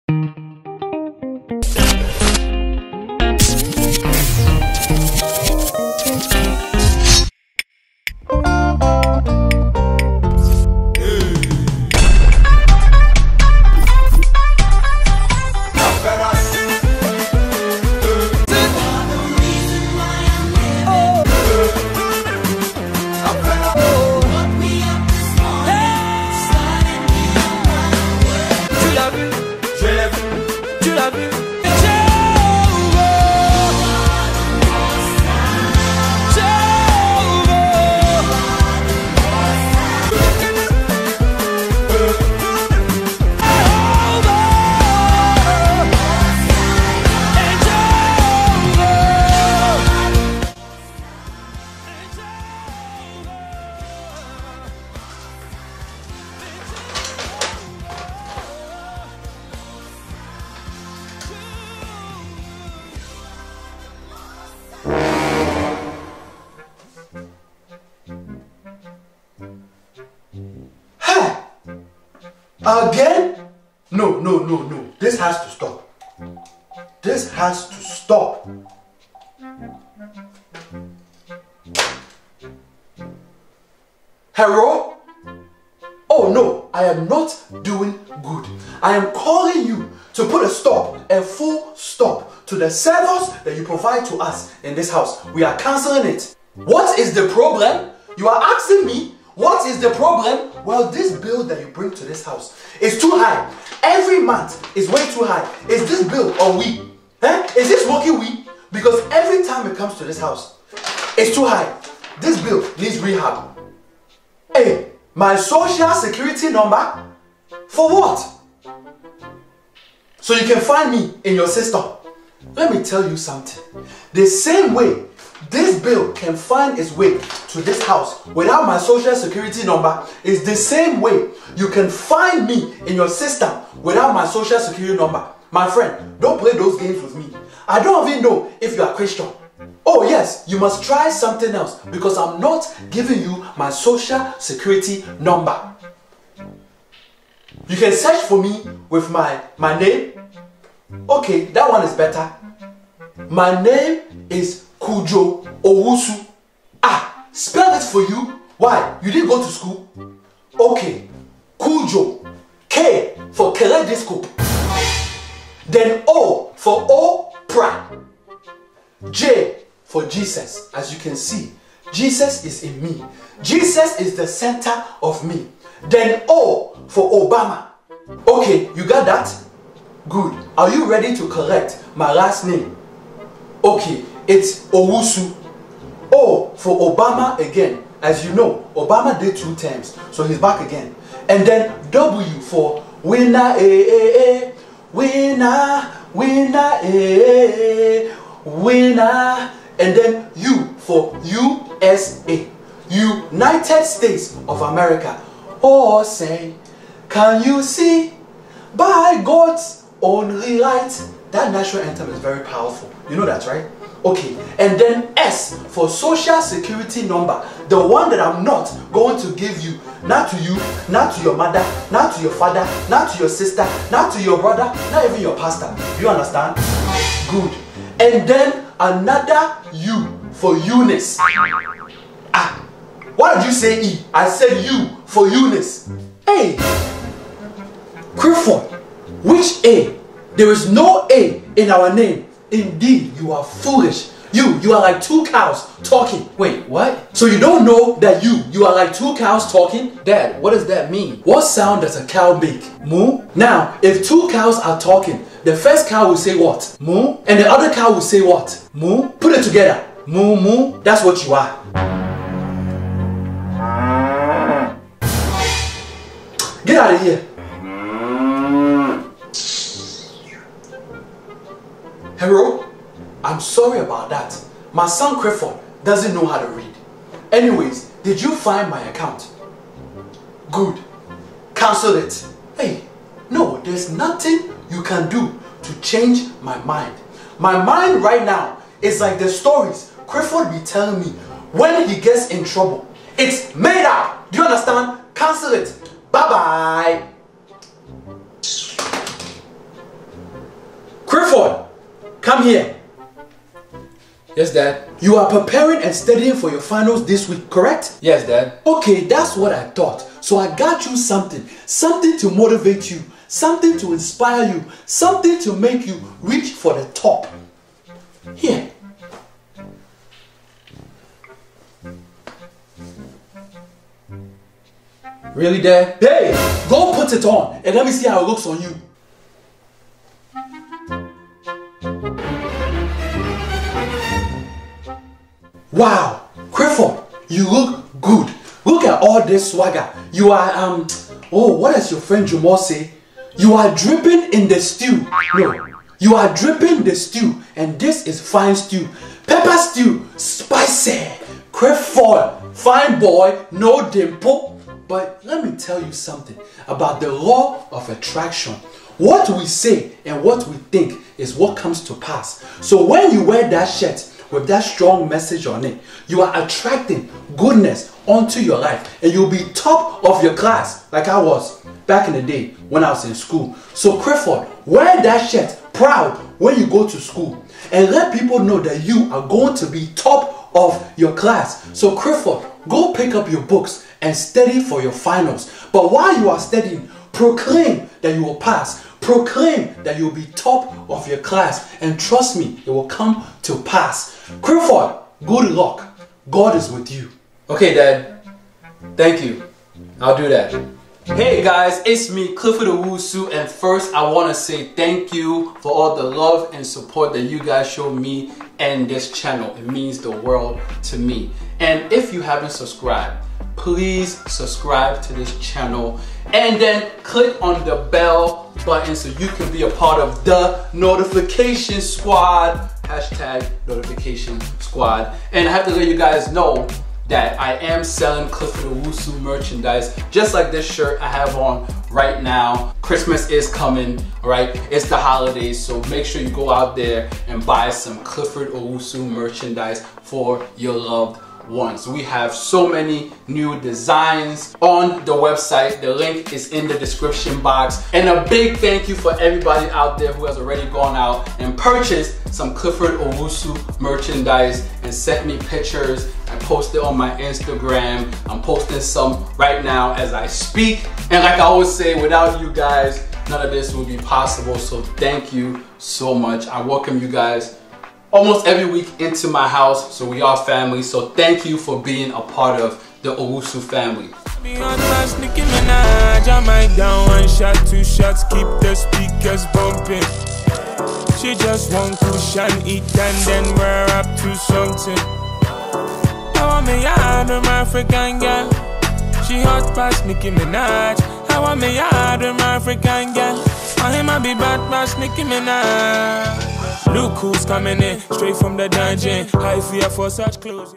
Again? No. This has to stop. This has to stop. Hello? Oh no, I am not doing good. I am calling you to put a stop, a full stop to the service that you provide to us in this house. We are cancelling it. What is the problem? You are asking me, what is the problem? Well, this bill that you bring to this house is too high. Every month is way too high. Is this bill or we? Is this smoking weed? Because every time it comes to this house, it's too high. This bill needs rehab. Hey, my social security number? For what? So you can find me in your system. Let me tell you something. The same way this bill can find its way to this house without my social security number is the same way you can find me in your system without my social security number. My friend, don't play those games with me. I don't even know if you are Christian. Oh yes, you must try something else because I'm not giving you my social security number. You can search for me with my name. Okay, that one is better. My name is Kujo Owusu. Ah, spell it for you. Why? You didn't go to school? Okay, Kujo. K for kaleidoscope. Then O for Oprah. J for Jesus. As you can see, Jesus is in me. Jesus is the center of me. Then O for Obama. Okay, you got that? Good. Are you ready to correct my last name? Okay, it's Owusu. O for Obama again. As you know, Obama did 2 terms, so he's back again. And then W for winner, winner, winner. And then U for USA, United States of America. Oh, say, can you see by God's only light? That national anthem is very powerful. You know that, right? Okay, and then S for social security number, the one that I'm not going to give you, not to you, not to your mother, not to your father, not to your sister, not to your brother, not even your pastor. Do you understand? Good. And then another U for Eunice. Ah, why did you say E? I said U for Eunice. Hey, Clifford, which A? There is no A in our name. Indeed, you are foolish. You are like 2 cows talking. Wait, what? So you don't know that you are like 2 cows talking? Dad, what does that mean? What sound does a cow make? Moo? Now, if 2 cows are talking, the first cow will say what? Moo? And the other cow will say what? Moo? Put it together. Moo, moo. That's what you are. Get out of here. Hello? I'm sorry about that. My son Clifford doesn't know how to read. Anyways, did you find my account? Good. Cancel it. Hey, no, there's nothing you can do to change my mind. My mind right now is like the stories Clifford be telling me when he gets in trouble. It's made up. Do you understand? Cancel it. Bye-bye. Clifford, come here. Yes, Dad. You are preparing and studying for your finals this week, correct? Yes, Dad. Okay, that's what I thought. So I got you something to motivate you, something to inspire you, something to make you reach for the top. Here. Really, Dad? Hey, go put it on and let me see how it looks on you. Wow, Clifford, you look good. Look at all this swagger. You are, oh, what does your friend Jamal say? You are dripping in the stew. No, you are dripping the stew, and this is fine stew. Pepper stew, spicy. Clifford, fine boy, no dimple. But let me tell you something about the law of attraction. What we say and what we think is what comes to pass. So when you wear that shirt with that strong message on it, you are attracting goodness onto your life, and you'll be top of your class like I was back in the day when I was in school. So Clifford, wear that shirt proud when you go to school and let people know that you are going to be top of your class. So Clifford, go pick up your books and study for your finals. But while you are studying, proclaim that you will pass. Proclaim that you will be top of your class, and trust me, it will come to pass. Clifford, good luck. God is with you. Okay, Dad. Thank you. I'll do that. Hey guys, it's me, Clifford Owusu, and first I want to say thank you for all the love and support that you guys show me and this channel. It means the world to me. And if you haven't subscribed, please subscribe to this channel and then click on the bell button so you can be a part of the notification squad. Hashtag notification squad. And I have to let you guys know that I am selling Clifford Owusu merchandise, just like this shirt I have on right now. Christmas is coming, right? It's the holidays, so make sure you go out there and buy some Clifford Owusu merchandise for your loved ones. We have so many new designs on the website. The link is in the description box. And a big thank you for everybody out there who has already gone out and purchased some Clifford Owusu merchandise and sent me pictures. I posted on my Instagram. I'm posting some right now as I speak. And like I always say, without you guys, none of this would be possible. So thank you so much. I welcome you guys almost every week into my house, so we are family. So thank you for being a part of the Owusu family. One shot, 2 shots, keep the speakers bumping. She just want cushion, eat and then we're up to something. I want me out of my African girl. She hot past Nicki Minaj. I want me out of my African girl. I him I be bad past Nicki Minaj. Look who's coming in, straight from the dungeon. I fear for such clothes.